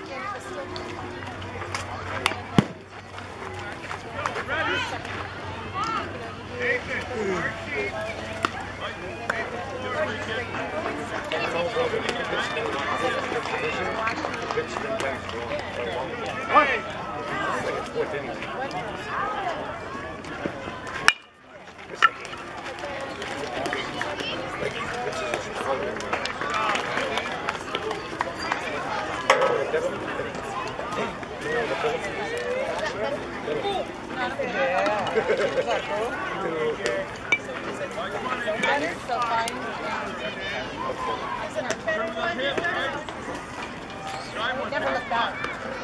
Never look back.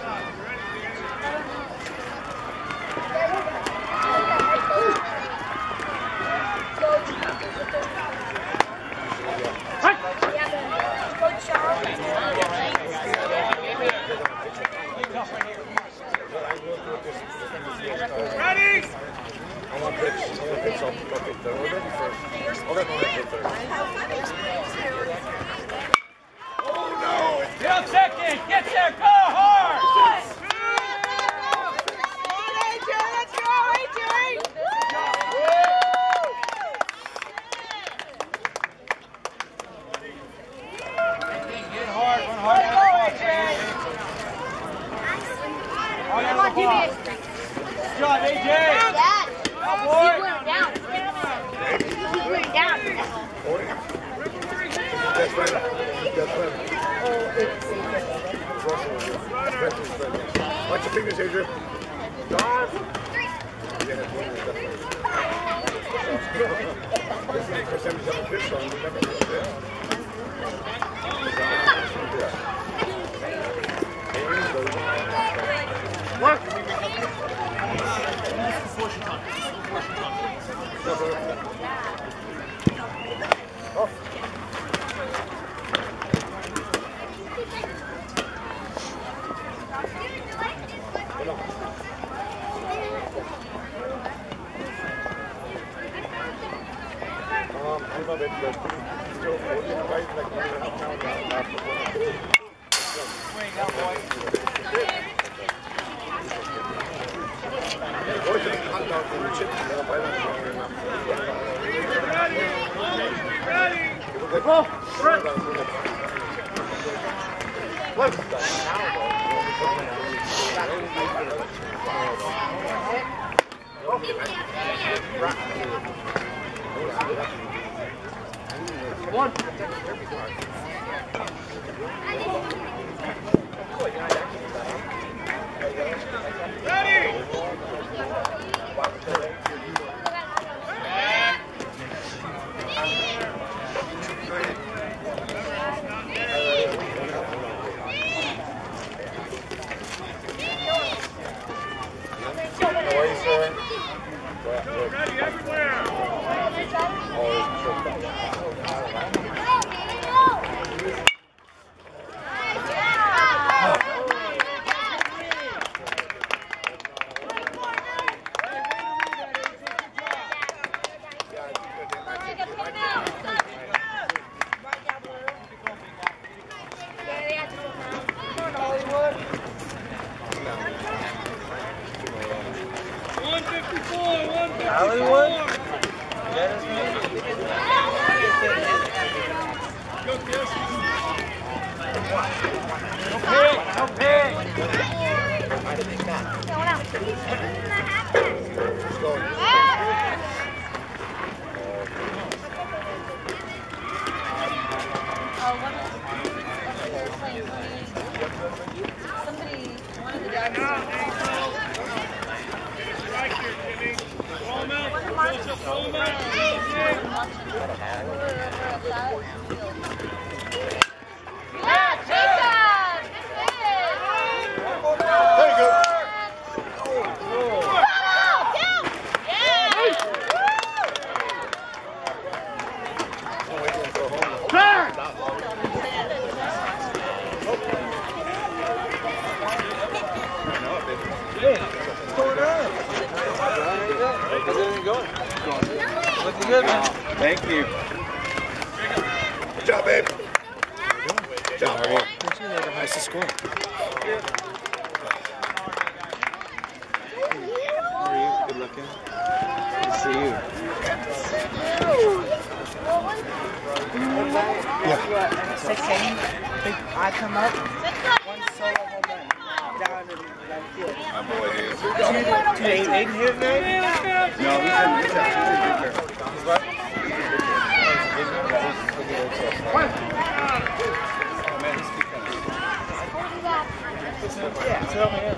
Ready? I want pitch off the third. We're ready first. I'll let them hit third. Oh no! Still second! Get there! Go hard! Good job, AJ! Dad! Oh, boy! Keep wearing down. Keep wearing down. That's right. That's right. Watch your fingers, Adrian. Dive. This is the first time he's ever pitched on. We've never pitched this. What? One. Ready everywhere. Hollywood? No pig! One of the guys. Looking good, man. Thank you. Good job, babe. Good job, boy. What's the score? How are you? Good looking. Good to see you. Yeah. 6 innings, I come up, one solo home run down in left field. My boy is. Two Aiden here tonight? No, he's in good. Yeah, tell me.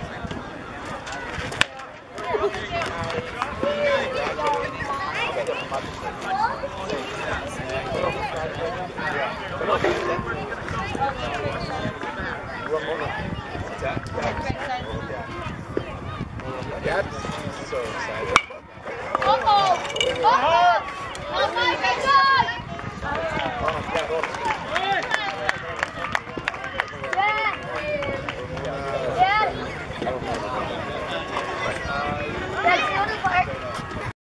Dad's so excited. Uh-oh! Uh-oh!